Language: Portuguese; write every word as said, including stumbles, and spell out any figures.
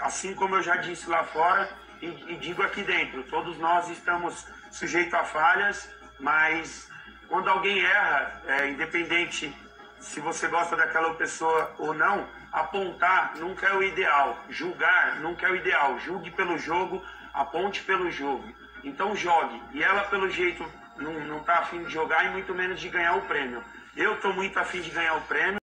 assim como eu já disse lá fora e, e digo aqui dentro, todos nós estamos sujeitos a falhas, mas quando alguém erra, é, independente se você gosta daquela pessoa ou não, apontar nunca é o ideal, julgar nunca é o ideal, julgue pelo jogo, aponte pelo jogo, então jogue, e ela pelo jeito não, não tá afim de jogar e muito menos de ganhar o prêmio. Eu estou muito afim de ganhar o prêmio,